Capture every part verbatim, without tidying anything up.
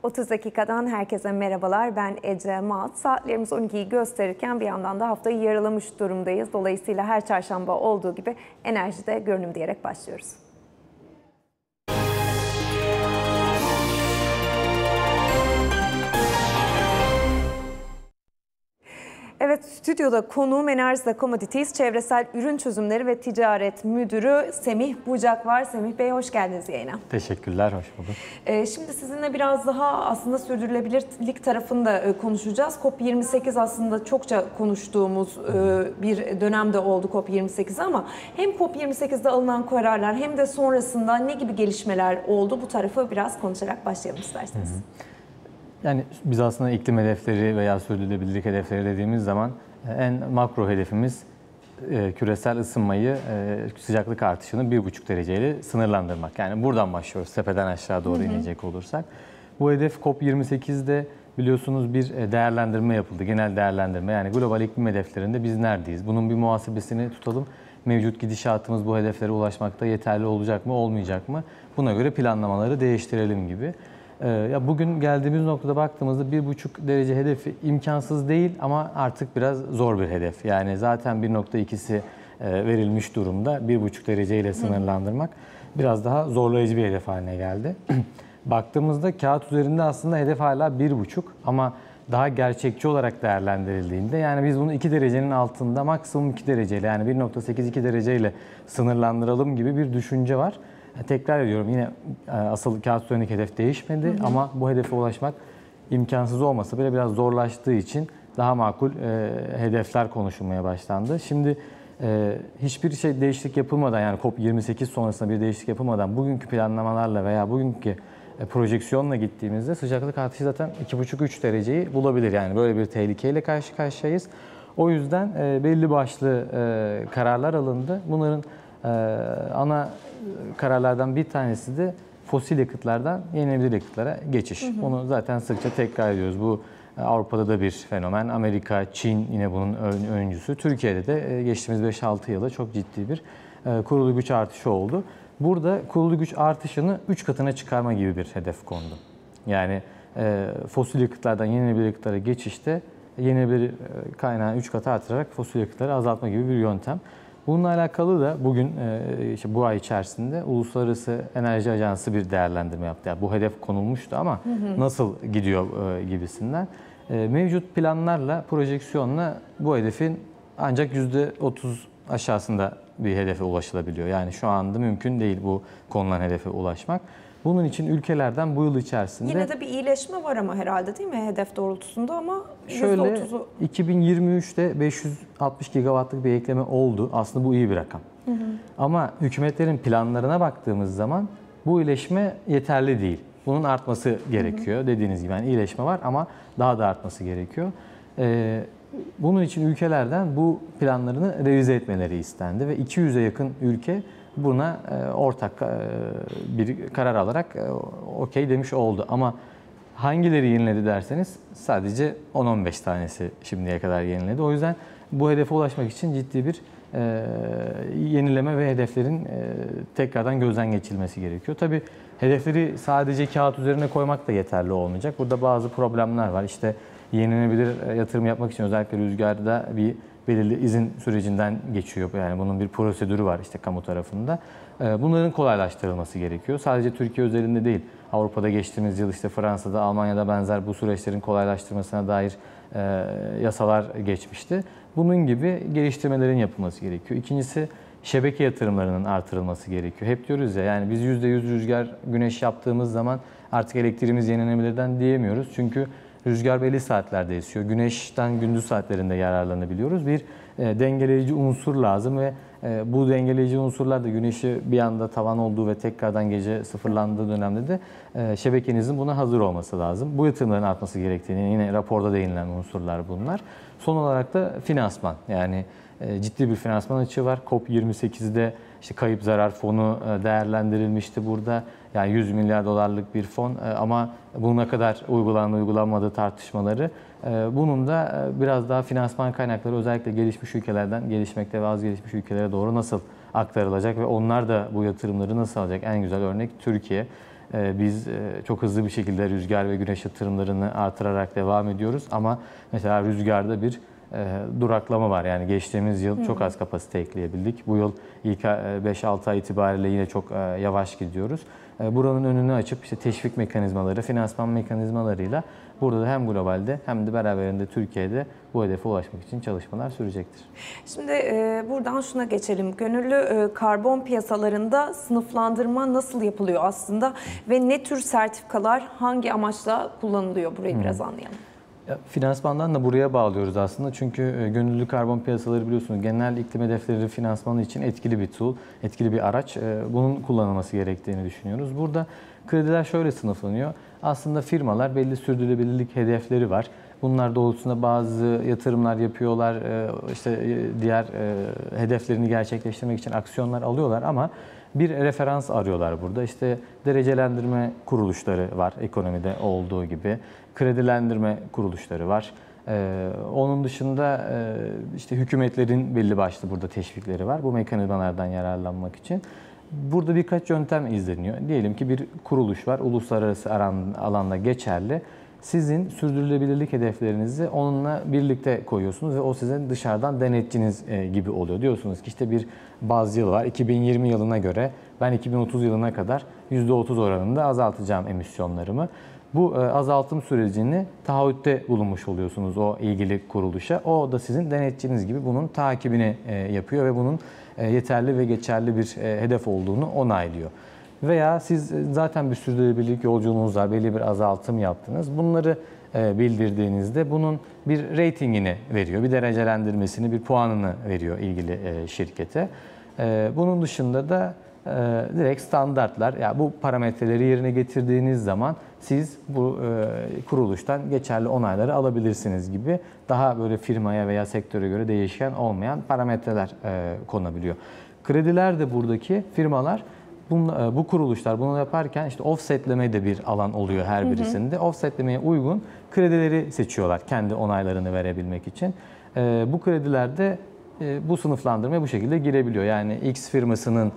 otuz dakikadan herkese merhabalar. Ben Ece Mat. Saatlerimiz on ikiyi gösterirken bir yandan da haftayı yarılamış durumdayız. Dolayısıyla her çarşamba olduğu gibi enerjide görünüm diyerek başlıyoruz. Evet, stüdyoda konuğum Enerjisa Commodities Çevresel Ürün Çözümleri ve Ticaret Müdürü Semih Bucak var. Semih Bey, hoş geldiniz yayına. Teşekkürler, hoş bulduk. Ee, şimdi sizinle biraz daha aslında sürdürülebilirlik tarafında konuşacağız. COP yirmi sekiz aslında çokça konuştuğumuz bir dönemde oldu COP yirmi sekiz ama hem COP yirmi sekizde alınan kararlar hem de sonrasında ne gibi gelişmeler oldu, bu tarafı biraz konuşarak başlayalım isterseniz. Hı hı. Yani biz aslında iklim hedefleri veya sürdürülebilirlik hedefleri dediğimiz zaman en makro hedefimiz küresel ısınmayı, sıcaklık artışını bir buçuk dereceyle sınırlandırmak. Yani buradan başlıyoruz, tepeden aşağı doğru hı hı. inecek olursak. Bu hedef COP yirmi sekizde biliyorsunuz bir değerlendirme yapıldı, genel değerlendirme. Yani global iklim hedeflerinde biz neredeyiz? Bunun bir muhasebesini tutalım. Mevcut gidişatımız bu hedeflere ulaşmakta yeterli olacak mı, olmayacak mı? Buna göre planlamaları değiştirelim gibi. Ya bugün geldiğimiz noktada baktığımızda bir buçuk derece hedefi imkansız değil ama artık biraz zor bir hedef. Yani zaten bir nokta ikisi verilmiş durumda. bir buçuk dereceyle sınırlandırmak biraz daha zorlayıcı bir hedef haline geldi. Baktığımızda kağıt üzerinde aslında hedef hala bir buçuk ama daha gerçekçi olarak değerlendirildiğinde yani biz bunu iki derecenin altında maksimum iki dereceyle yani bir nokta sekiz iki dereceyle sınırlandıralım gibi bir düşünce var. Tekrar ediyorum, yine asıl kağıt üzerindeki hedef değişmedi hı hı. ama bu hedefe ulaşmak imkansız olmasa bile biraz zorlaştığı için daha makul e, hedefler konuşulmaya başlandı. Şimdi e, hiçbir şey değişiklik yapılmadan, yani COP yirmi sekiz sonrasında bir değişiklik yapılmadan bugünkü planlamalarla veya bugünkü e, projeksiyonla gittiğimizde sıcaklık artışı zaten iki buçuk üç dereceyi bulabilir. Yani böyle bir tehlikeyle karşı karşıyayız. O yüzden e, belli başlı e, kararlar alındı. Bunların e, ana kararlardan bir tanesi de fosil yakıtlardan yenilenebilir yakıtlara geçiş. Hı hı. Onu zaten sıkça tekrar ediyoruz. Bu Avrupa'da da bir fenomen. Amerika, Çin yine bunun öncüsü. Türkiye'de de geçtiğimiz beş altı yılda çok ciddi bir kurulu güç artışı oldu. Burada kurulu güç artışını üç katına çıkarma gibi bir hedef kondu. Yani fosil yakıtlardan yenilenebilir yakıtlara geçişte yenilenebilir kaynağı üç katı artırarak fosil yakıtları azaltma gibi bir yöntem. Bununla alakalı da bugün işte bu ay içerisinde Uluslararası Enerji Ajansı bir değerlendirme yaptı. Yani bu hedef konulmuştu ama hı hı. nasıl gidiyor gibisinden. Mevcut planlarla, projeksiyonla bu hedefin ancak yüzde otuz aşağısında bir hedefe ulaşılabiliyor. Yani şu anda mümkün değil bu konulan hedefe ulaşmak. Bunun için ülkelerden bu yıl içerisinde... Yine de bir iyileşme var ama herhalde, değil mi hedef doğrultusunda, ama şöyle yüzde otuzu... iki bin yirmi üçte beş yüz altmış gigawattlık bir ekleme oldu. Aslında bu iyi bir rakam. Hı hı. Ama hükümetlerin planlarına baktığımız zaman bu iyileşme yeterli değil. Bunun artması gerekiyor. Hı hı. Dediğiniz gibi yani iyileşme var ama daha da artması gerekiyor. Ee, bunun için ülkelerden bu planlarını revize etmeleri istendi ve iki yüze yakın ülke buna ortak bir karar alarak okey demiş oldu. Ama hangileri yeniledi derseniz sadece on on beş tanesi şimdiye kadar yeniledi. O yüzden bu hedefe ulaşmak için ciddi bir yenileme ve hedeflerin tekrardan gözden geçirilmesi gerekiyor. Tabii hedefleri sadece kağıt üzerine koymak da yeterli olmayacak. Burada bazı problemler var. İşte yenilenebilir yatırım yapmak için özellikle rüzgarda bir belirli izin sürecinden geçiyor. Yani bunun bir prosedürü var işte kamu tarafında. Bunların kolaylaştırılması gerekiyor. Sadece Türkiye özelinde değil. Avrupa'da geçtiğimiz yıl işte Fransa'da, Almanya'da benzer bu süreçlerin kolaylaştırmasına dair yasalar geçmişti. Bunun gibi geliştirmelerin yapılması gerekiyor. İkincisi, şebeke yatırımlarının artırılması gerekiyor. Hep diyoruz ya, yani biz yüzde yüz rüzgar, güneş yaptığımız zaman artık elektriğimiz yenilenebilirden diyemiyoruz. Çünkü rüzgar belli saatlerde esiyor. Güneşten gündüz saatlerinde yararlanabiliyoruz. Bir e, dengeleyici unsur lazım ve e, bu dengeleyici unsurlar da güneşi bir anda tavan olduğu ve tekrardan gece sıfırlandığı dönemde de e, şebekenizin buna hazır olması lazım. Bu yatırımların artması gerektiğini yine raporda değinilen unsurlar bunlar. Son olarak da finansman. Yani e, ciddi bir finansman açığı var. COP yirmi sekizde işte kayıp zarar fonu e, değerlendirilmişti burada. Yani yüz milyar dolarlık bir fon ama buna kadar uygulandı, uygulanmadığı tartışmaları. Bunun da biraz daha finansman kaynakları özellikle gelişmiş ülkelerden gelişmekte ve az gelişmiş ülkelere doğru nasıl aktarılacak ve onlar da bu yatırımları nasıl alacak? En güzel örnek Türkiye. Biz çok hızlı bir şekilde rüzgar ve güneş yatırımlarını artırarak devam ediyoruz. Ama mesela rüzgarda bir duraklama var. Yani geçtiğimiz yıl çok az kapasite ekleyebildik. Bu yıl ilk beş altı ay itibariyle yine çok yavaş gidiyoruz. Buranın önünü açıp işte teşvik mekanizmaları, finansman mekanizmalarıyla burada da hem globalde hem de beraberinde Türkiye'de bu hedefe ulaşmak için çalışmalar sürecektir. Şimdi e, buradan şuna geçelim. Gönüllü e, karbon piyasalarında sınıflandırma nasıl yapılıyor aslında ve ne tür sertifikalar hangi amaçla kullanılıyor? Burayı hmm. biraz anlayalım. Ya, finansmandan da buraya bağlıyoruz aslında çünkü e, gönüllü karbon piyasaları biliyorsunuz genel iklim hedefleri finansmanı için etkili bir tool, etkili bir araç. E, bunun kullanılması gerektiğini düşünüyoruz. Burada krediler şöyle sınıflanıyor. Aslında firmalar belli sürdürülebilirlik hedefleri var. Bunlar doğrultusunda bazı yatırımlar yapıyorlar, e, işte diğer e, hedeflerini gerçekleştirmek için aksiyonlar alıyorlar ama bir referans arıyorlar burada. İşte derecelendirme kuruluşları var ekonomide olduğu gibi. Kredilendirme kuruluşları var. Ee, onun dışında e, işte hükümetlerin belli başlı burada teşvikleri var. Bu mekanizmalardan yararlanmak için. Burada birkaç yöntem izleniyor. Diyelim ki bir kuruluş var, uluslararası alanda geçerli. Sizin sürdürülebilirlik hedeflerinizi onunla birlikte koyuyorsunuz ve o sizin dışarıdan denetçiniz gibi oluyor. Diyorsunuz ki işte bir baz yıl var. iki bin yirmi yılına göre ben iki bin otuz yılına kadar yüzde otuz oranında azaltacağım emisyonlarımı. Bu azaltım sürecini taahhütte bulunmuş oluyorsunuz o ilgili kuruluşa. O da sizin denetçiniz gibi bunun takibini yapıyor ve bunun yeterli ve geçerli bir hedef olduğunu onaylıyor. Veya siz zaten bir sürdürülebilirlik yolculuğunuz var, belli bir azaltım yaptınız. Bunları bildirdiğinizde bunun bir reytingini veriyor, bir derecelendirmesini, bir puanını veriyor ilgili şirkete. Bunun dışında da direkt standartlar, yani bu parametreleri yerine getirdiğiniz zaman siz bu kuruluştan geçerli onayları alabilirsiniz gibi daha böyle firmaya veya sektöre göre değişken olmayan parametreler konabiliyor. Krediler de buradaki firmalar bu kuruluşlar bunu yaparken işte offsetleme de bir alan oluyor her birisinde. Hı hı. Offsetlemeye uygun kredileri seçiyorlar kendi onaylarını verebilmek için. Bu kredilerde bu sınıflandırmaya bu şekilde girebiliyor. Yani X firmasının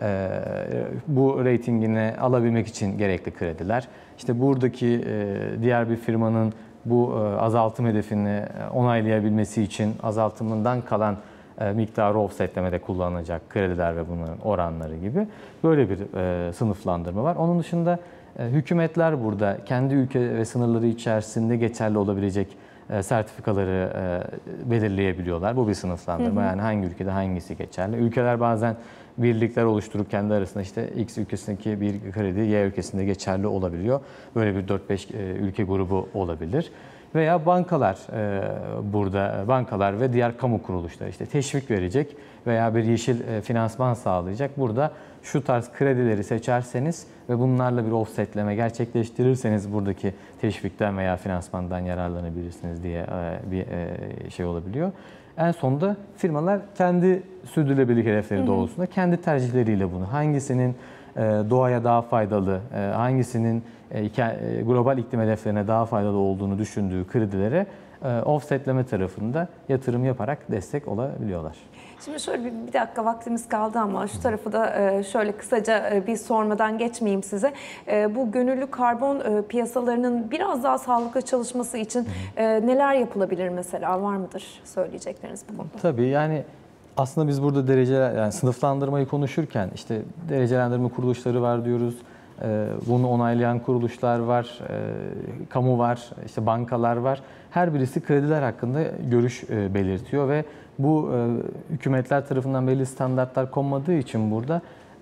bu reytingini alabilmek için gerekli krediler. İşte buradaki diğer bir firmanın bu azaltım hedefini onaylayabilmesi için azaltımından kalan miktarı offsetlemede kullanılacak krediler ve bunların oranları gibi böyle bir sınıflandırma var. Onun dışında hükümetler burada kendi ülke ve sınırları içerisinde geçerli olabilecek sertifikaları belirleyebiliyorlar. Bu bir sınıflandırma. Hı hı. Yani hangi ülkede hangisi geçerli. Ülkeler bazen birlikler oluşturup kendi arasında işte X ülkesindeki bir kredi Y ülkesinde geçerli olabiliyor. Böyle bir dört beş ülke grubu olabilir. Veya bankalar burada, bankalar ve diğer kamu kuruluşları işte teşvik verecek veya bir yeşil finansman sağlayacak. Burada şu tarz kredileri seçerseniz ve bunlarla bir offsetleme gerçekleştirirseniz buradaki teşvikten veya finansmandan yararlanabilirsiniz diye bir şey olabiliyor. En sonunda firmalar kendi sürdürülebilirlik hedefleri doğrultusunda kendi tercihleriyle bunu hangisinin doğaya daha faydalı, hangisinin global iklim hedeflerine daha faydalı olduğunu düşündüğü kredilere offsetleme tarafında yatırım yaparak destek olabiliyorlar. Şimdi şöyle bir, bir dakika vaktimiz kaldı ama şu tarafı da şöyle kısaca bir sormadan geçmeyeyim size. Bu gönüllü karbon piyasalarının biraz daha sağlıklı çalışması için neler yapılabilir mesela? Var mıdır söyleyecekleriniz bu konuda? Tabii yani aslında biz burada derece yani sınıflandırmayı konuşurken işte derecelendirme kuruluşları var diyoruz. Bunu onaylayan kuruluşlar var, kamu var, işte bankalar var. Her birisi krediler hakkında görüş belirtiyor ve bu hükümetler tarafından belli standartlar konmadığı için burada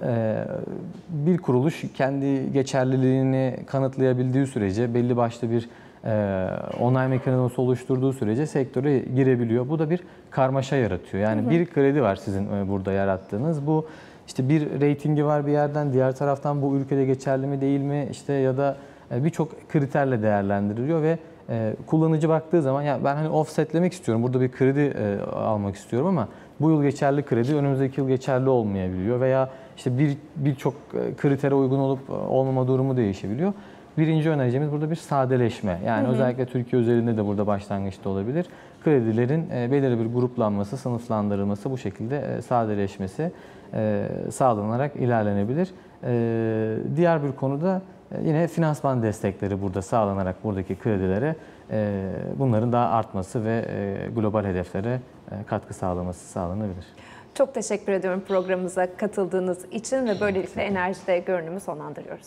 bir kuruluş kendi geçerliliğini kanıtlayabildiği sürece belli başlı bir onay mekanizması oluşturduğu sürece sektöre girebiliyor. Bu da bir karmaşa yaratıyor. Yani hı hı. bir kredi var sizin burada yarattığınız. Bu işte bir reytingi var bir yerden, diğer taraftan bu ülkede geçerli mi değil mi işte ya da birçok kriterle değerlendiriliyor ve kullanıcı baktığı zaman ya ben hani offsetlemek istiyorum, burada bir kredi almak istiyorum ama bu yıl geçerli kredi önümüzdeki yıl geçerli olmayabiliyor veya işte bir birçok kritere uygun olup olmama durumu değişebiliyor. Birinci önereceğimiz burada bir sadeleşme. Yani hı hı. özellikle Türkiye özelinde de burada başlangıçta olabilir. Kredilerin belirli bir gruplanması, sınıflandırılması, bu şekilde sadeleşmesi sağlanarak ilerlenebilir. Diğer bir konuda Yine finansman destekleri burada sağlanarak buradaki kredilere bunların daha artması ve global hedeflere katkı sağlaması sağlanabilir. Çok teşekkür ediyorum programımıza katıldığınız için ve böylelikle enerjide görünümü sonlandırıyoruz.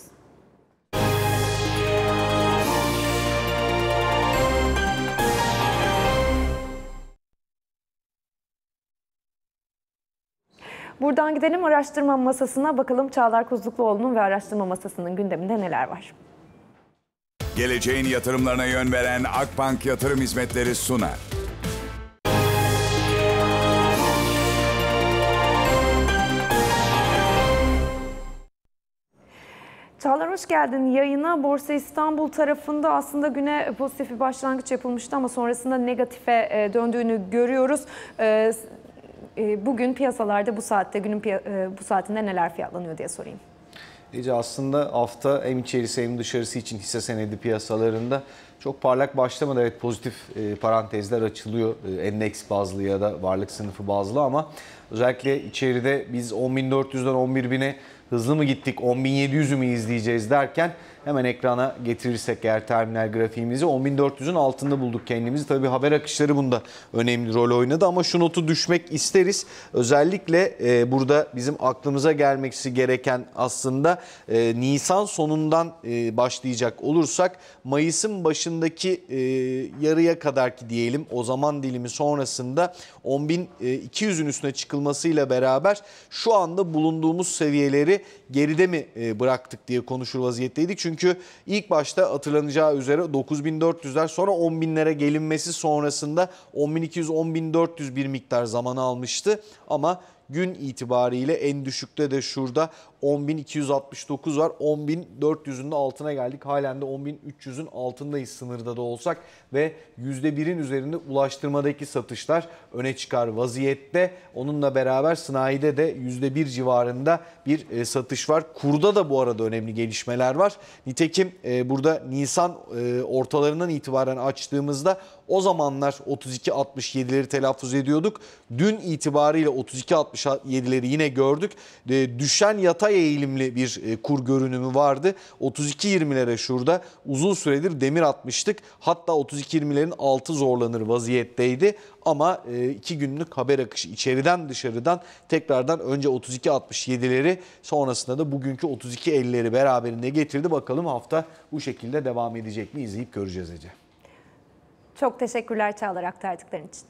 Buradan gidelim araştırma masasına, bakalım Çağlar Kuzlukluoğlu'nun ve araştırma masasının gündeminde neler var. Geleceğin yatırımlarına yön veren Akbank Yatırım Hizmetleri sunar. Çağlar hoş geldin yayına. Borsa İstanbul tarafında aslında güne pozitif bir başlangıç yapılmıştı ama sonrasında negatife döndüğünü görüyoruz. Bugün piyasalarda bu saatte, günün bu saatinde neler fiyatlanıyor diye sorayım. Ece, aslında hafta hem içerisi hem dışarısı için hisse senedi piyasalarında çok parlak başlamadı. Evet, pozitif parantezler açılıyor endeks bazlı ya da varlık sınıfı bazlı ama özellikle içeride biz on bin dört yüzden on bir bine hızlı mı gittik, on bin yedi yüzü mü izleyeceğiz derken hemen ekrana getirirsek eğer terminal grafiğimizi on bin dört yüzün altında bulduk kendimizi. Tabii haber akışları bunda önemli rol oynadı ama şu notu düşmek isteriz. Özellikle e, burada bizim aklımıza gelmesi gereken aslında e, Nisan sonundan e, başlayacak olursak Mayıs'ın başındaki e, yarıya kadarki diyelim o zaman dilimi sonrasında on bin iki yüzün üstüne çıkılmasıyla beraber şu anda bulunduğumuz seviyeleri geride mi e, bıraktık diye konuşur vaziyetteydik. Çünkü Çünkü ilk başta hatırlanacağı üzere dokuz bin dört yüzler sonra on binlere gelinmesi sonrasında on bin iki yüz on bin dört yüz bir miktar zamanı almıştı. Ama gün itibariyle en düşükte de şurada on bin iki yüz altmış dokuz var. on bin dört yüzün de altına geldik. Halen de on bin üç yüzün altındayız sınırda da olsak ve yüzde birin üzerinde ulaştırmadaki satışlar öne çıkar vaziyette. Onunla beraber sanayide de yüzde bir civarında bir satış var. Kurda da bu arada önemli gelişmeler var. Nitekim burada Nisan ortalarından itibaren açtığımızda o zamanlar otuz iki altmış yedileri telaffuz ediyorduk. Dün itibariyle otuz iki altmış yedileri yine gördük. Düşen yatay eğilimli bir kur görünümü vardı. otuz iki yirmilere şurada uzun süredir demir atmıştık. Hatta otuz iki yirmilerin altı zorlanır vaziyetteydi. Ama iki günlük haber akışı içeriden dışarıdan tekrardan önce otuz iki altmış yedileri sonrasında da bugünkü otuz iki ellileri beraberinde getirdi. Bakalım hafta bu şekilde devam edecek mi, izleyip göreceğiz Ece. Çok teşekkürler Çağlar aktardıkların için.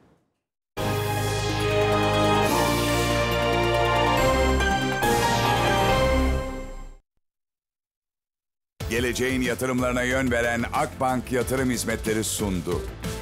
Geleceğin yatırımlarına yön veren Akbank Yatırım Hizmetleri sundu.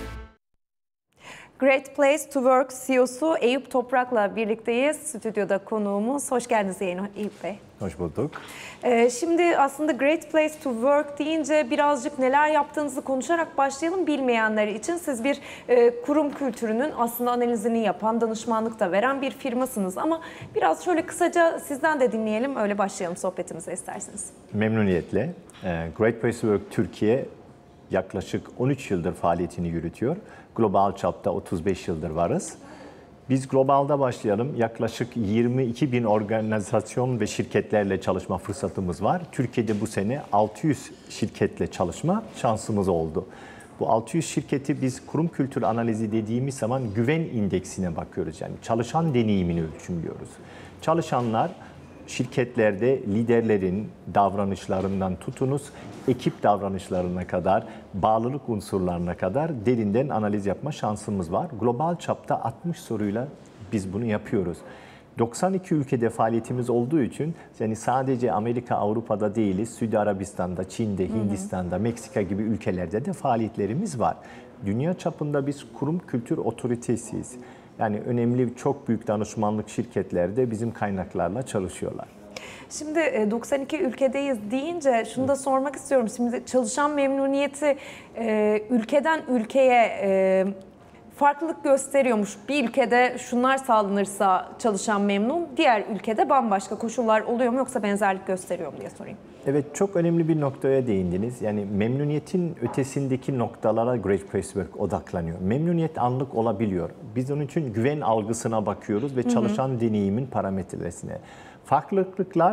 Great Place to Work C E O'su Eyüp Toprak'la birlikteyiz. Stüdyoda konuğumuz. Hoş geldiniz yayına Eyüp Bey. Hoş bulduk. Ee, şimdi aslında Great Place to Work deyince birazcık neler yaptığınızı konuşarak başlayalım bilmeyenler için. Siz bir e, kurum kültürünün aslında analizini yapan, danışmanlık da veren bir firmasınız. Ama biraz şöyle kısaca sizden de dinleyelim, öyle başlayalım sohbetimize isterseniz. Memnuniyetle. Great Place to Work Türkiye yaklaşık on üç yıldır faaliyetini yürütüyor. Global çapta otuz beş yıldır varız. Biz globalda başlayalım. Yaklaşık yirmi iki bin organizasyon ve şirketlerle çalışma fırsatımız var. Türkiye'de bu sene altı yüz şirketle çalışma şansımız oldu. Bu altı yüz şirketi biz kurum kültür analizi dediğimiz zaman güven indeksine bakıyoruz. Yani çalışan deneyimini ölçümlüyoruz. Çalışanlar şirketlerde liderlerin davranışlarından tutunuz, ekip davranışlarına kadar, bağlılık unsurlarına kadar derinden analiz yapma şansımız var. Global çapta altmış soruyla biz bunu yapıyoruz. doksan iki ülkede faaliyetimiz olduğu için yani sadece Amerika, Avrupa'da değiliz, Suudi Arabistan'da, Çin'de, Hindistan'da, Meksika gibi ülkelerde de faaliyetlerimiz var. Dünya çapında biz kurum kültür otoritesiyiz. Yani önemli çok büyük danışmanlık şirketleri de bizim kaynaklarla çalışıyorlar. Şimdi doksan iki ülkedeyiz deyince şunu da sormak istiyorum. Şimdi çalışan memnuniyeti ülkeden ülkeye farklılık gösteriyormuş. Bir ülkede şunlar sağlanırsa çalışan memnun, diğer ülkede bambaşka koşullar oluyor mu yoksa benzerlik gösteriyor mu diye sorayım. Evet, çok önemli bir noktaya değindiniz. Yani memnuniyetin ötesindeki noktalara Great Place to Work odaklanıyor. Memnuniyet anlık olabiliyor. Biz onun için güven algısına bakıyoruz ve çalışan hı hı. deneyimin parametresine. Farklılıklar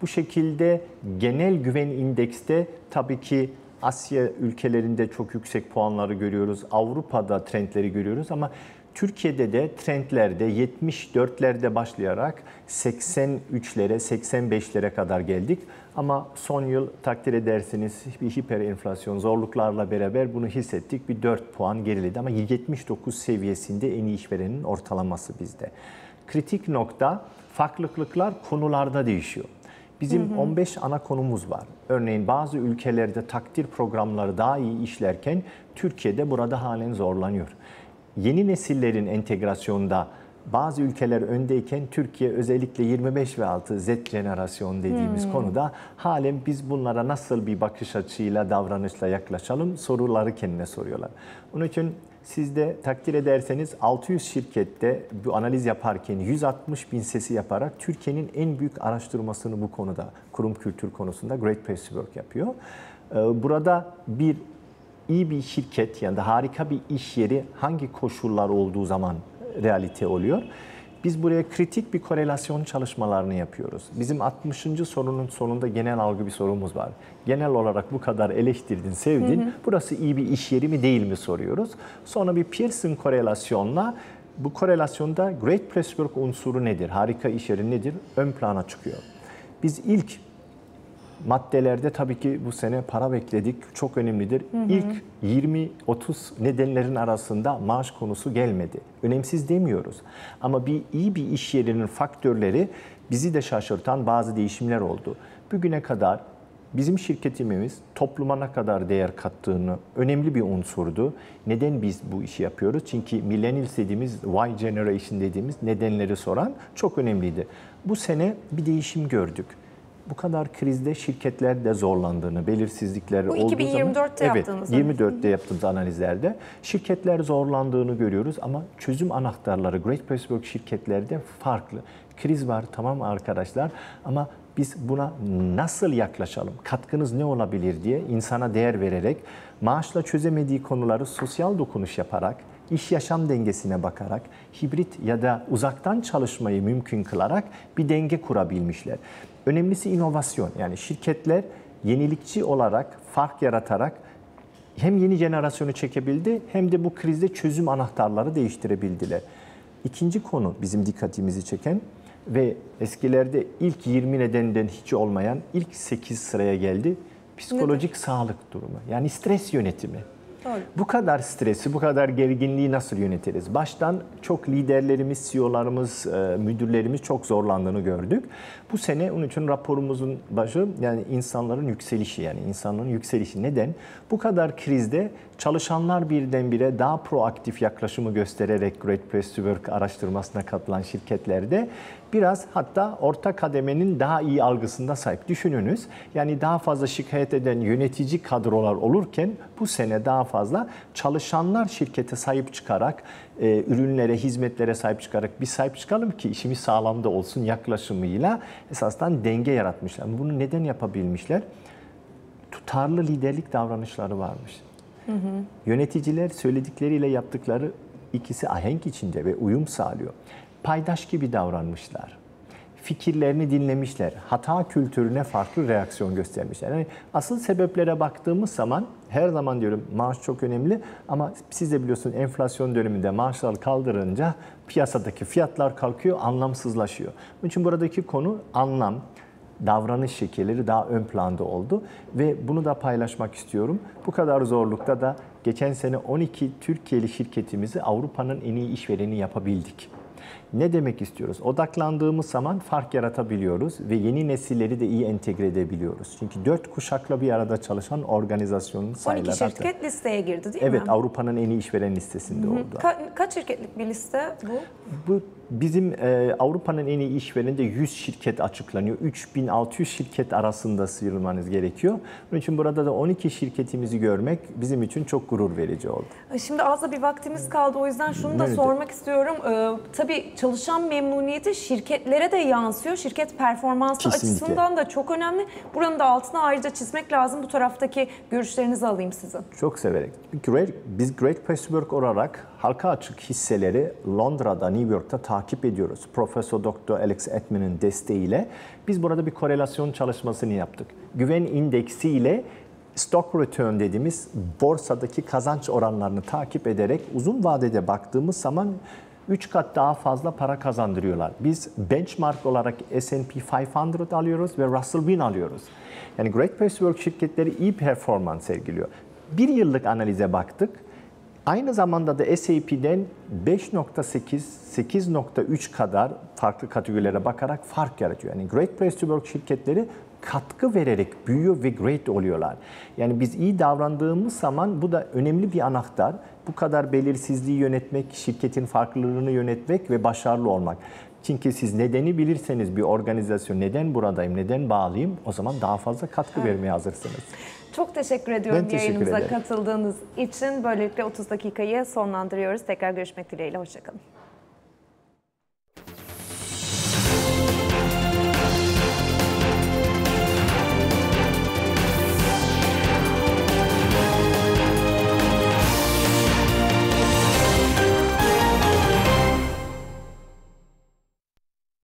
Bu şekilde genel güven indekste tabii ki Asya ülkelerinde çok yüksek puanları görüyoruz. Avrupa'da trendleri görüyoruz ama Türkiye'de de trendlerde yetmiş dörtlerde başlayarak seksen üçlere, seksen beşlere kadar geldik. Ama son yıl takdir edersiniz bir hiper enflasyon zorluklarla beraber bunu hissettik. Bir dört puan geriledi ama yetmiş dokuz seviyesinde en iyi işverenin ortalaması bizde. Kritik nokta farklılıklar konularda değişiyor. Bizim hı hı. on beş ana konumuz var. Örneğin bazı ülkelerde takdir programları daha iyi işlerken Türkiye'de burada halen zorlanıyor. Yeni nesillerin entegrasyonda bazı ülkeler öndeyken Türkiye özellikle yirmi beş ve altı Z jenerasyon dediğimiz hmm. konuda halen biz bunlara nasıl bir bakış açıyla, davranışla yaklaşalım soruları kendine soruyorlar. Onun için siz de takdir ederseniz altı yüz şirkette bu analiz yaparken yüz altmış bin sesi yaparak Türkiye'nin en büyük araştırmasını bu konuda, kurum kültür konusunda Great Place to Work yapıyor. Burada bir iyi bir şirket yani da harika bir iş yeri hangi koşullar olduğu zaman realite oluyor. Biz buraya kritik bir korelasyon çalışmalarını yapıyoruz. Bizim altmışıncı sorunun sonunda genel algı bir sorumuz var. Genel olarak bu kadar eleştirdin, sevdin. Hı hı. Burası iyi bir iş yeri mi değil mi soruyoruz. Sonra bir Pearson korelasyonla bu korelasyonda Great Place to Work unsuru nedir? Harika iş yeri nedir? Ön plana çıkıyor. Biz ilk maddelerde tabii ki bu sene para bekledik. Çok önemlidir. Hı hı. İlk yirmi otuz nedenlerin arasında maaş konusu gelmedi. Önemsiz demiyoruz. Ama bir iyi bir iş yerinin faktörleri bizi de şaşırtan bazı değişimler oldu. Bugüne kadar bizim şirketimiz topluma ne kadar değer kattığını önemli bir unsurdu. Neden biz bu işi yapıyoruz? Çünkü millennials dediğimiz, Y generation dediğimiz nedenleri soran çok önemliydi. Bu sene bir değişim gördük. Bu kadar krizde şirketler de zorlandığını, belirsizlikler olduğu zaman... Bu iki bin yirmi dörtte evet, yaptığınız. yirmi dörtte yaptığımız analizlerde şirketler zorlandığını görüyoruz ama çözüm anahtarları Great Place to Work şirketlerde farklı. Kriz var tamam arkadaşlar ama biz buna nasıl yaklaşalım, katkınız ne olabilir diye insana değer vererek, maaşla çözemediği konuları sosyal dokunuş yaparak, iş yaşam dengesine bakarak, hibrit ya da uzaktan çalışmayı mümkün kılarak bir denge kurabilmişler. Önemlisi inovasyon. Yani şirketler yenilikçi olarak, fark yaratarak hem yeni jenerasyonu çekebildi hem de bu krizde çözüm anahtarları değiştirebildiler. İkinci konu bizim dikkatimizi çeken ve eskilerde ilk yirmi nedenden hiç olmayan ilk sekiz sıraya geldi. Psikolojik Nedir? Sağlık durumu. Yani stres yönetimi. Doğru. Bu kadar stresi, bu kadar gerginliği nasıl yönetiriz? Baştan çok liderlerimiz, C E O'larımız, müdürlerimiz çok zorlandığını gördük. Bu sene onun için raporumuzun başı yani insanların yükselişi yani insanların yükselişi. Neden? Bu kadar krizde çalışanlar birdenbire daha proaktif yaklaşımı göstererek Great Place to Work araştırmasına katılan şirketlerde biraz hatta orta kademenin daha iyi algısında sahip. Düşününüz yani daha fazla şikayet eden yönetici kadrolar olurken bu sene daha fazla çalışanlar şirkete sahip çıkarak, e, ürünlere, hizmetlere sahip çıkarak bir sahip çıkalım ki işimiz sağlamda olsun yaklaşımıyla esasdan denge yaratmışlar. Bunu neden yapabilmişler? Tutarlı liderlik davranışları varmış. Hı hı. Yöneticiler söyledikleriyle yaptıkları ikisi ahenk içinde ve uyum sağlıyor. Paydaş gibi davranmışlar. Fikirlerini dinlemişler. Hata kültürüne farklı reaksiyon göstermişler. Yani asıl sebeplere baktığımız zaman her zaman diyorum maaş çok önemli ama siz de biliyorsunuz enflasyon döneminde maaşlar kaldırınca piyasadaki fiyatlar kalkıyor, anlamsızlaşıyor. Bunun için buradaki konu anlam, davranış şekilleri daha ön planda oldu ve bunu da paylaşmak istiyorum. Bu kadar zorlukta da geçen sene on iki Türkiye'li şirketimizi Avrupa'nın en iyi işvereni yapabildik. Ne demek istiyoruz? Odaklandığımız zaman fark yaratabiliyoruz ve yeni nesilleri de iyi entegre edebiliyoruz. Çünkü dört kuşakla bir arada çalışan organizasyonun sayıları. on iki şirket artık listeye girdi değil evet, mi? Evet, Avrupa'nın en iyi işveren listesinde Hı-hı. oldu. Ka- kaç şirketlik bir liste bu? Bu bizim e, Avrupa'nın en iyi işvereninde yüz şirket açıklanıyor. üç bin altı yüz şirket arasında sıyrılmanız gerekiyor. Bunun için burada da on iki şirketimizi görmek bizim için çok gurur verici oldu. Şimdi az da bir vaktimiz kaldı. O yüzden şunu da Nerede? sormak istiyorum. Ee, tabii çalışan memnuniyeti şirketlere de yansıyor. Şirket performansı Kesinlikle. açısından da çok önemli. Buranın da altına ayrıca çizmek lazım. Bu taraftaki görüşlerinizi alayım sizin. Çok severek. Great, biz Great Place to Work olarak halka açık hisseleri Londra'da, New York'ta takip takip ediyoruz. Profesör Doktor Alex Etman'ın desteğiyle biz burada bir korelasyon çalışmasını yaptık. Güven indeksi ile stock return dediğimiz borsadaki kazanç oranlarını takip ederek uzun vadede baktığımız zaman üç kat daha fazla para kazandırıyorlar. Biz benchmark olarak S and P beş yüz alıyoruz ve Russell bin alıyoruz. Yani Great Place to Work şirketleri iyi performans sergiliyor. Bir yıllık analize baktık. Aynı zamanda da S and P'den beş nokta sekiz, sekiz nokta üç kadar farklı kategorilere bakarak fark yaratıyor. Yani Great Place to Work şirketleri katkı vererek büyüyor ve great oluyorlar. Yani biz iyi davrandığımız zaman bu da önemli bir anahtar. Bu kadar belirsizliği yönetmek, şirketin farklılığını yönetmek ve başarılı olmak. Çünkü siz nedeni bilirseniz bir organizasyon neden buradayım, neden bağlıyım o zaman daha fazla katkı evet. vermeye hazırsınız. Çok teşekkür ediyorum Ben teşekkür yayınımıza ederim. katıldığınız için. Böylelikle otuz dakikayı sonlandırıyoruz. Tekrar görüşmek dileğiyle. Hoşçakalın.